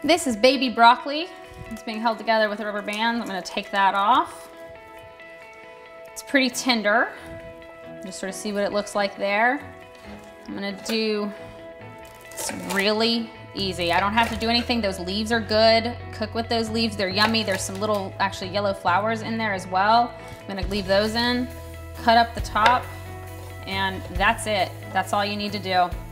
This is baby broccoli. It's being held together with rubber bands. I'm gonna take that off. It's pretty tender. Just sort of see what it looks like there. I'm gonna do, it's really easy. I don't have to do anything. Those leaves are good. Cook with those leaves, they're yummy. There's some little, actually yellow flowers in there as well. I'm gonna leave those in, cut up the top, and that's it. That's all you need to do.